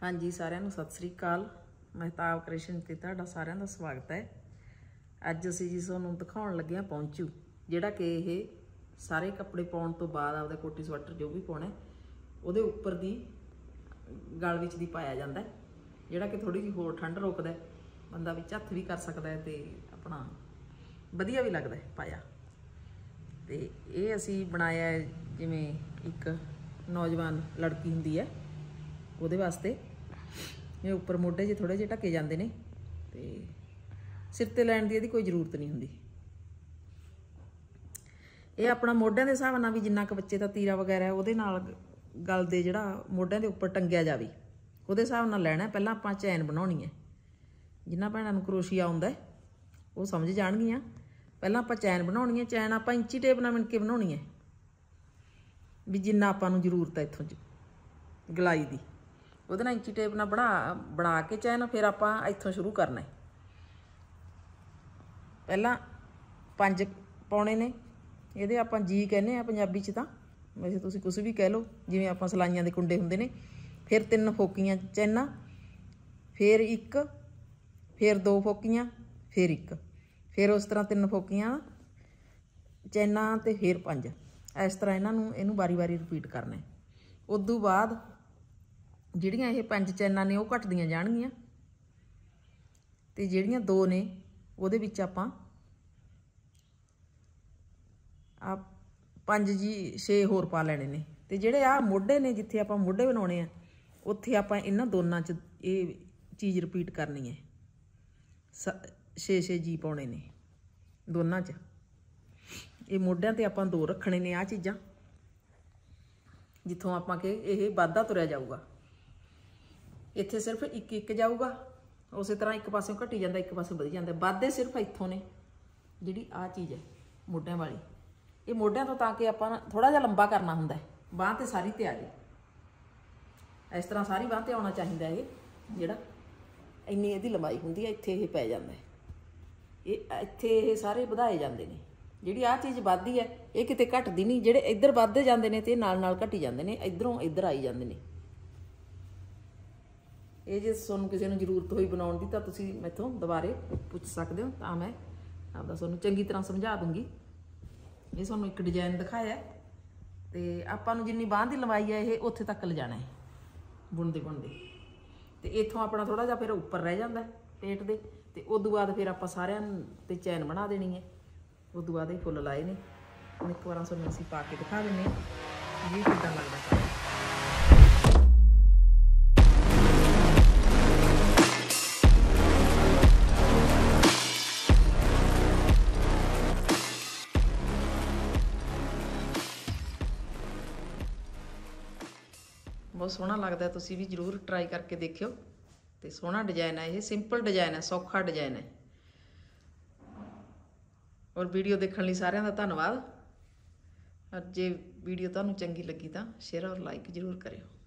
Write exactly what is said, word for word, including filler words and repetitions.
हाँ जी, सारिਆਂ ਨੂੰ सत श्री अकाल। महताब क्रिएशन ते तुहाडा सारिਆਂ ਦਾ स्वागत है। अज असीं जी तुहानूं दिखाउण लगे हां पौंचू, जिहड़ा कि ये सारे कपड़े पाउण तो बाद आपदा कोटी स्वेटर जो भी पाउणा उहदे उपर दी गल विच दी पाया जांदा है, जिहड़ा कि थोड़ी जी होर ठंड रोकदा है। बंदा विच हत्थ भी कर सकदा है ते अपना वधिया भी लगदा है पाया। ते ये असीं बनाया है जिवें एक नौजवान लड़की हुंदी है ਉਹਦੇ वास्ते। ये उपर मोढे जे थोड़े जे ढके जाते हैं तो सिर ते लैण दी इहदी कोई जरूरत नहीं हुंदी। ये अपना मोढिਆਂ ਦੇ ਹਿਸਾਬ ਨਾਲ भी जिन्ना क बच्चे ਦਾ तीरा वगैरह ਉਹਦੇ ਨਾਲ गल दे ਜਿਹੜਾ मोढिਆਂ ਦੇ ਉੱਪਰ ਟੰਗਿਆ ਜਾਵੇ ਉਹਦੇ ਹਿਸਾਬ ਨਾਲ ਲੈਣਾ। ਪਹਿਲਾਂ ਆਪਾਂ ਚੈਨ ਬਣਾਉਣੀ ਹੈ। ਜਿਨ੍ਹਾਂ ਭੈਣਾਂ ਨੂੰ ਕਰੋਸ਼ੀਆ ਆਉਂਦਾ ਉਹ ਸਮਝ ਜਾਣਗੀਆਂ। ਪਹਿਲਾਂ ਆਪਾਂ ਚੈਨ ਬਣਾਉਣੀ ਹੈ। ਚੈਨ ਆਪਾਂ ਇੰਚੀ ਟੇਪ ਨਾਲ ਮਿਣ ਕੇ ਬਣਾਉਣੀ ਹੈ ਵੀ ਜਿੰਨਾ ਆਪਾਂ ਨੂੰ ਜ਼ਰੂਰਤ ਹੈ ਇੱਥੋਂ ਗਲਾਈ ਦੀ। ਉਹਦੇ ਨਾਲ ਇੰਚੀ ਟੇਪ ਨਾਲ ਬਣਾ ਬਣਾ ਕੇ ਚੈਨ ਫਿਰ ਆਪਾਂ ਇੱਥੋਂ ਸ਼ੁਰੂ ਕਰਨਾ ਹੈ। ਪਹਿਲਾਂ ਪੰਜ ਪਾਉਣੇ ਨੇ। ਇਹਦੇ ਆਪਾਂ ਜੀ ਕਹਿੰਦੇ ਆ ਪੰਜਾਬੀ 'ਚ, ਤਾਂ ਵੈਸੇ ਤੁਸੀਂ ਕੁਛ ਵੀ ਕਹਿ ਲਓ, ਜਿਵੇਂ ਆਪਾਂ ਸਲਾਈਆਂ ਦੇ ਕੁੰਡੇ ਹੁੰਦੇ ਨੇ। ਫਿਰ ਤਿੰਨ ਫੋਕੀਆਂ ਚੈਨਾਂ, ਫਿਰ ਇੱਕ, ਫਿਰ ਦੋ ਫੋਕੀਆਂ, ਫਿਰ ਇੱਕ, ਫਿਰ ਉਸ ਤਰ੍ਹਾਂ ਤਿੰਨ ਫੋਕੀਆਂ ਚੈਨਾਂ ਤੇ ਫਿਰ ਪੰਜ। ਇਸ ਤਰ੍ਹਾਂ ਇਹਨਾਂ ਨੂੰ ਇਹਨੂੰ ਵਾਰੀ ਵਾਰੀ ਰਿਪੀਟ ਕਰਨਾ ਹੈ। ਉਦੋਂ ਬਾਅਦ ਜਿਹੜੀਆਂ ਇਹ ਪੰਜ ਚੈਨਾਂ ਨੇ ਉਹ ਘਟਦੀਆਂ ਜਾਣਗੀਆਂ ਤੇ ਜਿਹੜੀਆਂ ਦੋ ਨੇ ਉਹਦੇ ਵਿੱਚ ਆਪਾਂ ਆ ਪੰਜ ਜੀ ਛੇ ਹੋਰ ਪਾ ਲੈਣੇ ਨੇ। ਤੇ ਜਿਹੜੇ ਆ ਮੋਢੇ ਨੇ, ਜਿੱਥੇ ਆਪਾਂ ਮੋਢੇ ਬਣਾਉਣੇ ਆ ਉੱਥੇ ਆਪਾਂ ਇਹਨਾਂ ਦੋਨਾਂ 'ਚ ਇਹ ਚੀਜ਼ ਰਿਪੀਟ ਕਰਨੀ ਹੈ। ਛੇ ਛੇ ਜੀ ਪਾਉਣੇ ਨੇ ਦੋਨਾਂ 'ਚ। ਇਹ ਮੋਢਿਆਂ ਤੇ ਆਪਾਂ ਦੋ ਰੱਖਣੇ ਨੇ ਆ ਚੀਜ਼ਾਂ, ਜਿੱਥੋਂ ਆਪਾਂ ਕਿ ਇਹ ਵਾਧਾ ਤੁਰਿਆ ਜਾਊਗਾ। ਇੱਥੇ ਸਿਰਫ ਇੱਕ ਇੱਕ ਜਾਊਗਾ। ਉਸੇ ਤਰ੍ਹਾਂ ਇੱਕ ਪਾਸਿਓਂ ਘਟੀ ਜਾਂਦਾ, ਇੱਕ ਪਾਸੇ ਵਧੀ ਜਾਂਦਾ। ਵਾਧੇ ਸਿਰਫ ਇੱਥੋਂ ਨੇ। ਜਿਹੜੀ ਆਹ ਚੀਜ਼ ਹੈ ਮੋਢਿਆਂ ਵਾਲੀ, ਇਹ ਮੋਢਿਆਂ ਤੋਂ ਤਾਂ ਕਿ ਆਪਾਂ ਥੋੜ੍ਹਾ ਜਿਹਾ ਲੰਬਾ ਕਰਨਾ ਹੁੰਦਾ ਹੈ, ਬਾਂਹ ਤੇ ਸਾਰੀ ਤੇ ਆ ਜਾਏ। ਇਸ ਤਰ੍ਹਾਂ ਸਾਰੀ ਬਾਂਹ ਤੇ ਆਉਣਾ ਚਾਹੀਦਾ। ਇਹ ਜਿਹੜਾ ਇੰਨੀ ਇਹਦੀ ਲੰਬਾਈ ਹੁੰਦੀ ਹੈ, ਇੱਥੇ ਇਹ ਪੈ ਜਾਂਦਾ ਹੈ। ਇਹ ਇੱਥੇ ਇਹ ਸਾਰੇ ਵਧਾਏ ਜਾਂਦੇ ਨੇ। ਜਿਹੜੀ ਆਹ ਚੀਜ਼ ਵੱਧਦੀ ਹੈ ਇਹ ਕਿਤੇ ਘਟਦੀ ਨਹੀਂ। ਜਿਹੜੇ ਇੱਧਰ ਵੱਧਦੇ ਜਾਂਦੇ ਨੇ ਤੇ ਨਾਲ ਨਾਲ ਘਟੀ ਜਾਂਦੇ ਨੇ, ਇੱਧਰੋਂ ਇੱਧਰ ਆਈ ਜਾਂਦੇ ਨੇ। ਇਹ ਜੇ ਤੁਹਾਨੂੰ ਕਿਸੇ ਨੂੰ ਜ਼ਰੂਰਤ ਹੋਈ ਬਣਾਉਣ ਦੀ ਤਾਂ ਤੁਸੀਂ ਮੈਥੋਂ ਦੁਬਾਰੇ ਪੁੱਛ ਸਕਦੇ ਹੋ, ਤਾਂ ਮੈਂ ਆਪਦਾ ਤੁਹਾਨੂੰ ਚੰਗੀ ਤਰ੍ਹਾਂ ਸਮਝਾ ਦੂੰਗੀ। ਇਹ ਤੁਹਾਨੂੰ ਇੱਕ ਡਿਜ਼ਾਈਨ ਦਿਖਾਇਆ ਤੇ ਆਪਾਂ ਨੂੰ ਜਿੰਨੀ ਬਾਂਹ ਦੀ ਲੰਬਾਈ ਹੈ ਇਹ ਉੱਥੇ ਤੱਕ ਲਿਜਾਣਾ ਹੈ ਬੁਣਦੇ ਬੁਣਦੇ। ਤੇ ਇੱਥੋਂ ਆਪਣਾ ਥੋੜ੍ਹਾ ਜਿਹਾ ਫਿਰ ਉੱਪਰ ਰਹਿ ਜਾਂਦਾ ਪੇਟ ਦੇ। ਤੇ ਉਦੋਂ ਬਾਅਦ ਫਿਰ ਆਪਾਂ ਸਾਰਿਆਂ ਤੇ ਚੈਨ ਬਣਾ ਦੇਣੀ ਹੈ। ਉਦੋਂ ਬਾਅਦ ਇਹ ਫੁੱਲ ਲਾਏ ਨੇ। ਹੁਣ ਇੱਕ ਵਾਰ ਤੁਹਾਨੂੰ ਅਸੀਂ ਪਾ ਕੇ ਦਿਖਾ ਦਿੰਦੇ ਹਾਂ ਵੀ ਕਿੱਦਾਂ ਲੱਗਦਾ ਸਾਰਾ। बहुत सोहना लगता है। तुसी भी जरूर ट्राई करके देखियो। तो सोहना डिजाइन है, ये सिंपल डिजाइन है, सौखा डिजाइन है। और वीडियो देखने लिए सारिਆਂ ਦਾ धन्यवाद। और जे वीडियो तुहानू चंगी लगी तो शेयर और लाइक जरूर करियो।